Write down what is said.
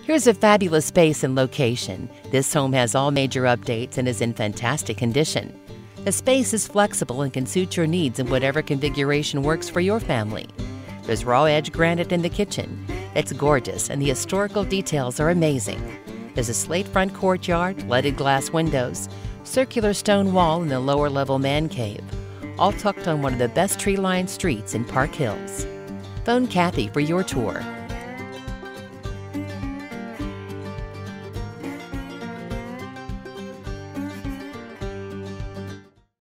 Here's a fabulous space and location. This home has all major updates and is in fantastic condition. The space is flexible and can suit your needs in whatever configuration works for your family. There's raw edge granite in the kitchen. It's gorgeous and the historical details are amazing. There's a slate front courtyard, leaded glass windows, circular stone wall in the lower level man cave, all tucked on one of the best tree-lined streets in Park Hills. Phone Kathi for your tour